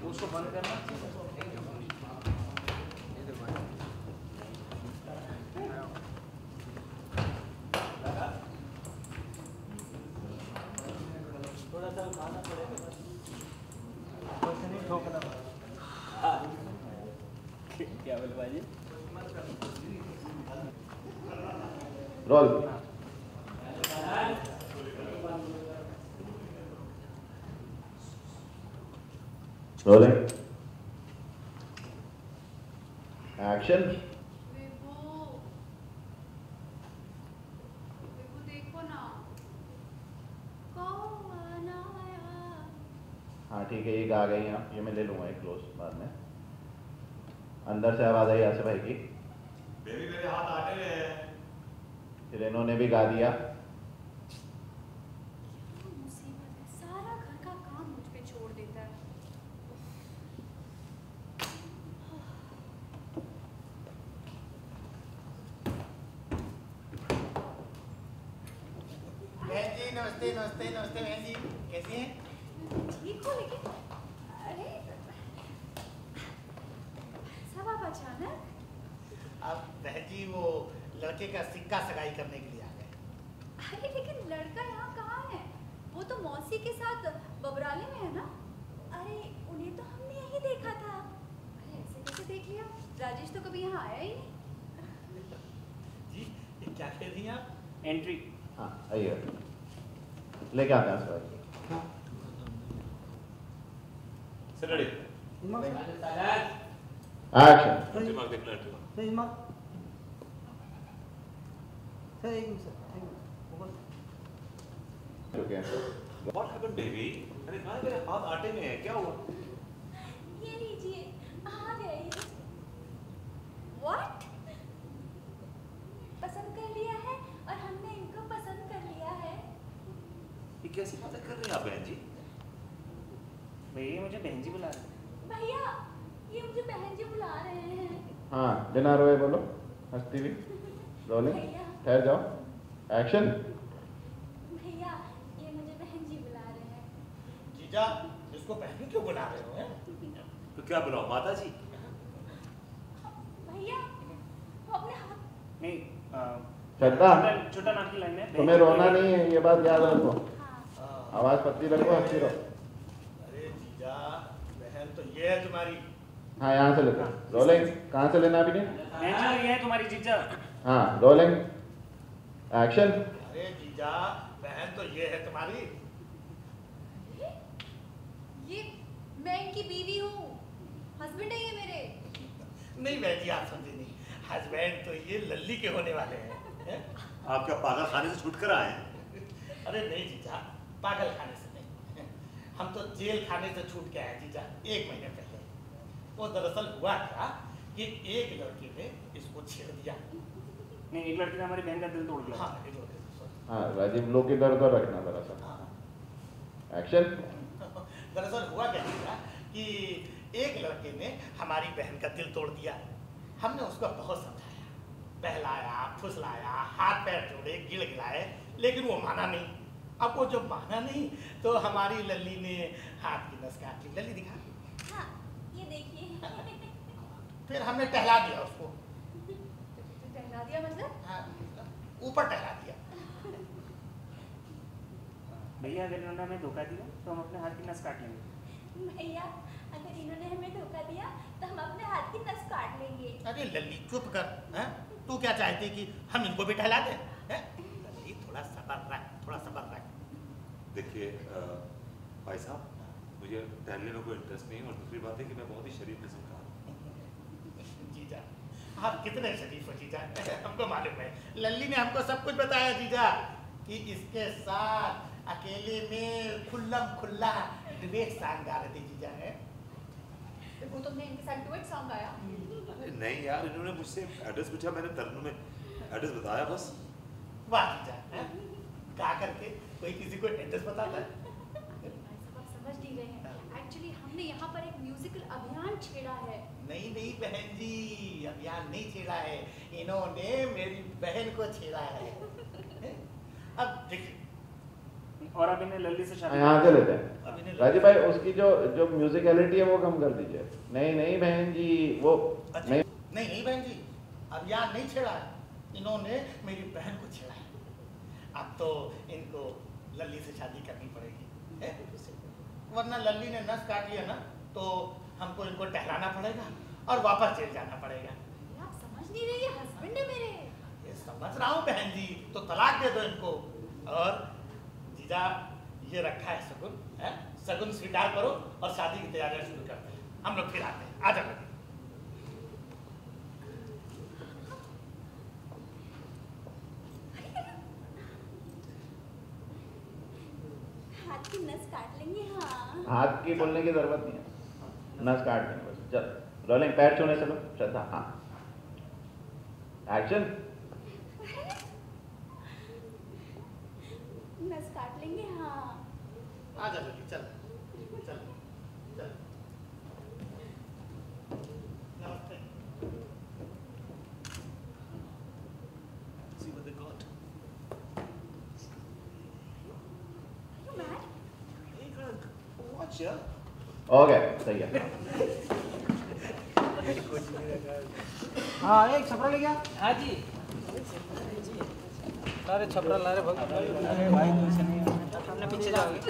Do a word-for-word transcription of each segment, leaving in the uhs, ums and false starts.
उसको बंद करना। थोड़ा सा उठाना पड़ेगा, बस नहीं ठोकना। क्या बोल भाई? रोल। रोलिंग। एक्शन। हाँ ठीक है, ये गा गई आप, ये मैं ले लूँगा एक क्लोज बाद में। अंदर से आवाज़ आई आसिफ भाई की, बेबी मेरे हाथ आटे में है। फिर इन्होंने भी गा दिया। मुसीबत है, सारा घर का काम मुझ पे छोड़ देता है। बहन जी नमस्ते नमस्ते नमस्ते। बहन जी कैसी हैं? ठीक हो, लेकिन अरे सब आप अचानक? अब बहन जी वो लड़के का सिक्का सगाई करने के लिए आ गए। अरे लेकिन लड़का यहाँ कहाँ है? वो तो मौसी के साथ बबराले में है ना? अरे उन्हें तो हमने यही देखा था। अरे ऐसे कैसे देख लिया? राजेश तो कभी यहाँ आया ही नहीं। जी ये क्या कह रही हैं आप? एंट्री। हाँ आइए, लेके आते हैं आसिफ भाई। Sir ready. एक्शन। दिमाग देखना है। सर एक मिनट, चुके हैं। What happened, baby? अरे कहाँ मेरे हाथ आटे में है, क्या हुआ? ये लीजिए, आ गए। What? पसंद कर लिया है और हमने इनको पसंद कर लिया है। ये कैसी बातें कर रहे हैं आप बहन जी? भैया मुझे बहन जी बुला रहे हैं। भैया ये मुझे बहन जी बुला रहे हैं। हाँ बिना रोए बोलो, हंसती हुई। रोलिंग। भैया ठहर जाओ। एक्शन। भैया ये मुझे बहन जी बुला रहे हैं। जीजा इसको बहन क्यों बुला रहे हो? हैं? तो क्या बुलाओ, माता जी? भैया वो अपने हाथ। नहीं, श्रद्धा, छोटा नाम की लाइन है। तुम्हें रोना नहीं है, ये बात याद रखो। हाँ। आवाज़ पतली रखो, हंसती रहो। अरे जीजा बहन तो ये है तुम्हारी। हाँ यहाँ से लेते। रोलिंग। कहाँ से लेना अभी नहीं? बहन जी ये है तुम्हारी जीजा। हाँ रोलिंग। एक्शन। अरे जीजा बहन तो ये है तुम्हारी। ये मैं इनकी बीवी हूँ, हस्बैंड है ये मेरे। नहीं बहन जी आप समझे नहीं, हस्बैंड तो ये लल्ली के होने वाले हैं, हैं? आप क्या पागल खाने से छूट कर आए हैं? अरे नहीं जीजा, पागल खाने से नहीं, हम तो जेल खाने से छूट के आए जीजा एक महीने पहले। वो दरअसल हुआ क्या कि एक लड़के ने इसको छेड़ दिया। नहीं, एक लड़की ने हमारी बहन का दिल तोड़ दिया। हाँ एक लड़के ने, sorry। हाँ राजीव, लोग इधर उधर रखना जरा सा। हाँ। एक्शन। दरअसल हुआ क्या जीजा कि एक लड़के ने हमारी बहन का दिल तोड़ दिया। हमने उसको बहुत समझाया, बहलाया, फुसलाया, हाथ पैर जोड़े, गिड़गिड़ाए, लेकिन वो माना नहीं। अब वो जब माना नहीं तो हमारी लल्ली ने हाथ की नस काट ली। लल्ली दिखा। हाँ ये देखिए। फिर हमने टहला दिया उसको। टहला दिया मतलब? हाँ, ऊपर टहला दिया। भैया अगर इन्होंने हमें धोखा दिया तो हम अपने हाथ की नस काट लेंगे। भैया अगर इन्होंने हमें धोखा दिया तो हम अपने हाथ की नस काट लेंगे। अरे लल्ली चुप कर, हैं? तू क्या चाहती कि हम इनको भी टहला दें? हैं? लल्ली थोड़ा सब्र रख, थोड़ा सब्र रख। देखिए भाई साहब, मुझे टहलने में कोई इंटरेस्ट नहीं है, और दूसरी बात है कि मैं बहुत ही शरीफ किस्म का हूँ। जीजा आप कितने शरीफ हो जीजा, हमको मालूम है। लल्ली ने हमको सब कुछ बताया जीजा कि इसके साथ अकेले में खुल्लम खुल्ला डुएट सॉन्ग गा रहे थे जीजा। है वो तुमने इनके साथ डुएट सॉन्ग गाया? अरे नहीं यार, इन्होंने मुझसे एड्रेस पूछा, मैंने तरन्नुम में एड्रेस बताया बस। वाह जीजा, हैं? गा करके कोई किसी को एड्रेस बताता है? सब आप समझ नहीं रहे हैं। एक्चुअली हमने यहाँ पर एक म्यूजिकल अभियान छेड़ा है। नहीं नहीं बहन जी, अभियान नहीं छेड़ा है, इन्होंने मेरी बहन को छेड़ा है। अब देखिए और अब इन्हें लल्ली से शादी यहाँ से लेते हैं अभी नहीं राजीव भाई, उसकी जो जो म्यूजिकलिटी है वो कम कर दीजिए। नहीं नहीं बहन जी, वो अच्छा, नहीं नहीं नहीं बहन जी, अब यहाँ नहीं छेड़ा है, इन्होंने मेरी बहन को छेड़ा है। अब तो इनको लल्ली से शादी करनी पड़ेगी है? वरना लल्ली ने नस काट लिया ना तो हमको इनको टहलाना पड़ेगा और वापस जेल जाना पड़ेगा। आप समझ नहीं रहे, ये हस्बैंड है मेरे। ये समझ रहा हूँ बहन जी, तो तलाक दे दो इनको। और जीजा ये रखा है शगुन, है? शगुन स्वीकार करो और शादी की तैयारियां शुरू करते हैं। हम लोग फिर आते हैं, आ जाओ। हाथ की नस काट लेंगे। हाँ हाथ की बोलने की जरूरत नहीं है, नस काट देंगे बस। चल रोलिंग, पैर छूने से लो। श्रद्धा, हाँ एक्शन। नस काट लेंगे। हाँ आ जा लल्ली, चल चल चल। नमस्ते। See what they got. Are you mad? Hey, Greg, watch ya. Okay सही है। हाँ एक छपरा ले गया। हाँ जी, अरे छपरा ला रहे भग। अरे भाई कुछ नहीं, हमने पीछे जाओगे।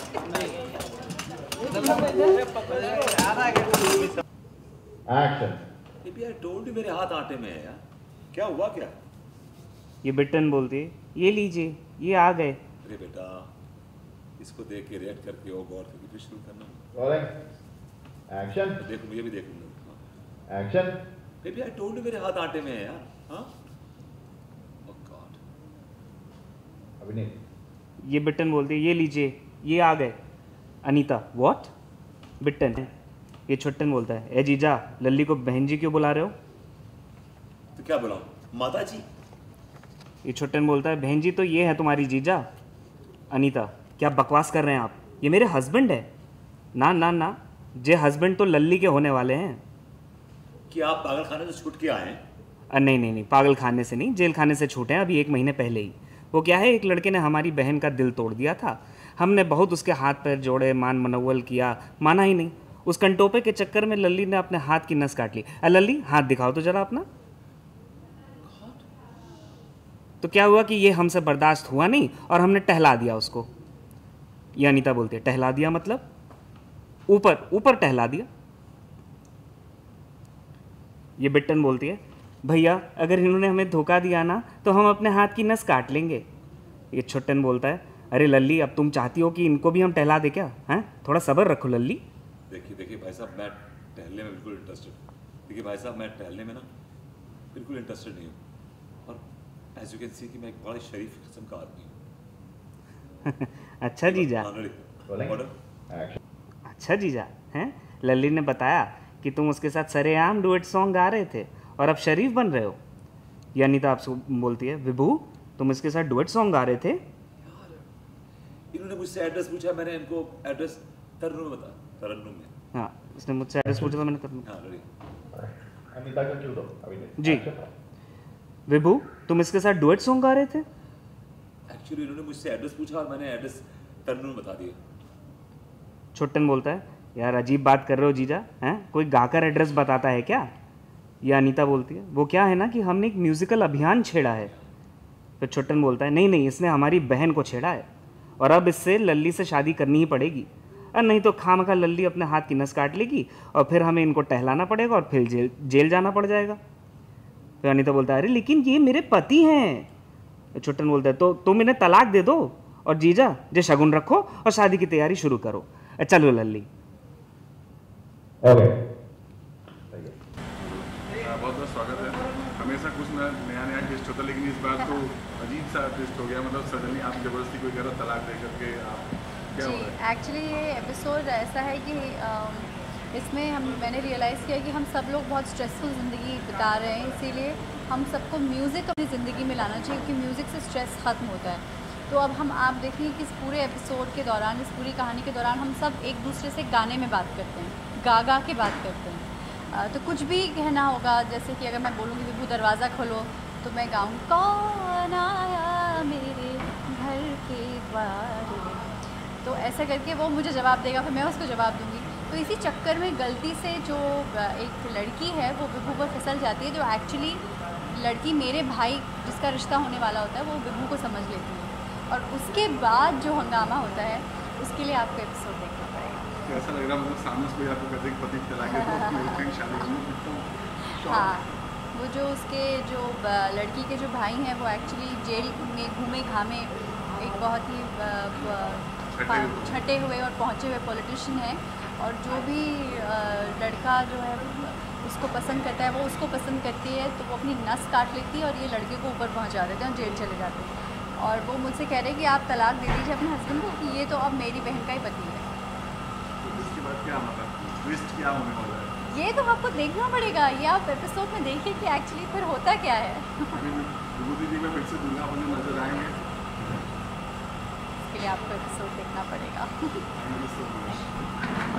Action. Maybe I told you मेरे हाथ आटे में है यार। क्या हुआ क्या? ये बिट्टन बोलती है, ये लीजिए, ये आ गए। अरे बेटा, इसको देख के रिएक्ट करके और गौर करके फिर शुरू करना। Rolling, action. देखो मुझे भी देखूंगा। Action. Maybe I told you मेरे हाथ आटे में है यार। हाँ? Oh God. अभी नहीं। ये बिट्टन बोलती है, ये लीजिए, ये आ गए। अनीता, व्हाट? बिट्टन है। ये छुट्टन बोलता है, ए जीजा, लल्ली को बहन जी क्यों बुला रहे हो? तो क्या बुलाऊं? माता जी? ये छुट्टन बोलता है, बहन जी तो ये है तुम्हारी जीजा। अनीता, क्या बकवास कर रहे हैं आप? ये मेरे हस्बैंड है। ना ना ना, जे हस्बैंड तो लल्ली के होने वाले हैं। कि आप पागल खाने से छूट के आए हैं? अ, नहीं नहीं नहीं, पागल खाने से नहीं, जेल खाने से छूटे हैं अभी एक महीने पहले ही। वो क्या है, एक लड़के ने हमारी बहन का दिल तोड़ दिया था। हमने बहुत उसके हाथ पैर जोड़े, मान मनव्वल किया, माना ही नहीं। उस कंटोपे के चक्कर में लल्ली ने अपने हाथ की नस काट ली। अ लल्ली, हाथ दिखाओ तो जरा अपना। तो क्या हुआ कि ये हमसे बर्दाश्त हुआ नहीं और हमने टहला दिया उसको। ये अनीता बोलती है, टहला दिया मतलब? ऊपर ऊपर टहला दिया। ये बिट्टन बोलती है, भैया अगर इन्होंने हमें धोखा दिया ना तो हम अपने हाथ की नस काट लेंगे। ये छुट्टन बोलता है, अरे लल्ली, अब तुम चाहती हो कि इनको भी हम टहला दे क्या? हैं, थोड़ा सब्र रखो लल्ली। देखिए देखिए भाई साहब, मैं टहलने में बिल्कुल इंटरेस्टेड। देखिए भाई साहब, मैं टहलने में ना बिल्कुल इंटरेस्टेड नहीं हूँ। और एज यू कैन सी कि मैं एक बड़ा शरीफ किस्म का आदमी हूँ। अच्छा जीजा। Rolling, order. एक्शन। अच्छा जीजा, हैं? लल्ली ने बताया कि तुम उसके साथ सरेआम डुएट सॉन्ग गा रहे थे और अब शरीफ बन रहे हो। ये अनीता आपसे बोलती है, विभू तुम इसके साथ डुएट सॉन्ग गा रहे थे? इन्होंने मुझसे एड्रेस पूछा, मैंने इनको एड्रेस तरन्नुम में बता तरन्नुम में। हाँ, इसने मुझसे एड्रेस पूछा था, मैंने तरन्नुम। हाँ लड़ी। अनीता को क्यों दो? अभी नहीं। जी। विभू तुम इसके साथ डुएट सॉन्ग गा रहे थे? एक्चुअली इन्होंने मुझसे एड्रेस पूछा और मैंने एड्रेस तरन्नुम बता दिया। छुट्टन बोलता है, यार अजीब बात कर रहे हो जीजा, हैं? कोई गाकर एड्रेस बताता है क्या? ये अनीता बोलती है, वो क्या है ना कि हमने एक म्यूजिकल अभियान छेड़ा है। फिर छुट्टन बोलता है, नहीं नहीं, इसने हमारी बहन को छेड़ा है और अब इससे लल्ली से शादी करनी ही पड़ेगी। और नहीं तो खामखा लल्ली अपने हाथ की नस काट लेगी और फिर हमें इनको टहलाना पड़ेगा और फिर जेल जेल जाना पड़ जाएगा। फिर अनीता बोलता है, अरे लेकिन ये मेरे पति हैं। छुट्टन बोलता है, तो तुम इन्हें तलाक दे दो और जीजा जे शगुन रखो और शादी की तैयारी शुरू करो। चलो लल्ली। ओके, बहुत बहुत स्वागत है। हमेशा कुछ नया नया ट्विस्ट होता है, लेकिन इस बार तो अजीब सा ट्विस्ट हो गया। मतलब सडनली आप जबरदस्ती कोई कह रहा तलाक दे करके आप क्या हो रहा है? एक्चुअली ये एपिसोड ऐसा है कि इसमें हम मैंने रियलाइज़ किया कि हम सब लोग बहुत स्ट्रेसफुल ज़िंदगी बिता रहे हैं, इसीलिए हम सबको म्यूज़िक अपनी ज़िंदगी में लाना चाहिए क्योंकि म्यूज़िक से स्ट्रेस ख़त्म होता है। तो अब हम आप देखेंगे कि इस पूरे एपिसोड के दौरान, इस पूरी कहानी के दौरान हम सब एक दूसरे से गाने में बात करते हैं, गा गा के बात करते हैं। तो कुछ भी कहना होगा, जैसे कि अगर मैं बोलूँगी विभू दरवाज़ा खोलो तो मैं गाऊँ, कौन आया मेरे घर के द्वार तो ऐसा करके वो मुझे जवाब देगा, फिर मैं उसको जवाब दूंगी। तो इसी चक्कर में गलती से जो एक लड़की है वो विभू पर फिसल जाती है, जो एक्चुअली लड़की मेरे भाई जिसका रिश्ता होने वाला होता है वो विभू को समझ लेती है। और उसके बाद जो हंगामा होता है उसके लिए आपको एपिसोड देखना पड़ेगा। ऐसा लग रहा है मतलब सामने से कोई आपको कहते हैं पति चला गया तो मेरी फ्रेंड शादी करनी। हाँ, वो जो उसके जो लड़की के जो भाई हैं वो एक्चुअली जेल में घूमे घामे एक बहुत ही छटे हुए और पहुँचे हुए पॉलिटिशियन हैं, और जो भी लड़का जो है उसको पसंद करता है वो उसको पसंद करती है, तो वो अपनी नस काट लेती है और ये लड़के को ऊपर पहुंचा देते हैं और जेल चले जाते हैं। और वो मुझसे कह रहे हैं कि आप तलाक दे दीजिए अपने हस्बैंड को, कि ये तो अब मेरी बहन का ही पति है। तो इसके बाद क्या मतलब ट्विस्ट क्या होने वाला है? ये तो आपको देखना पड़ेगा, ये आप एपिसोड में देखिए कि एक्चुअली फिर होता क्या है। विभूति जी में फिर से दुल्हा बने नजर आएंगे, इसके लिए आपको एपिसोड देखना पड़ेगा। Thank you so much.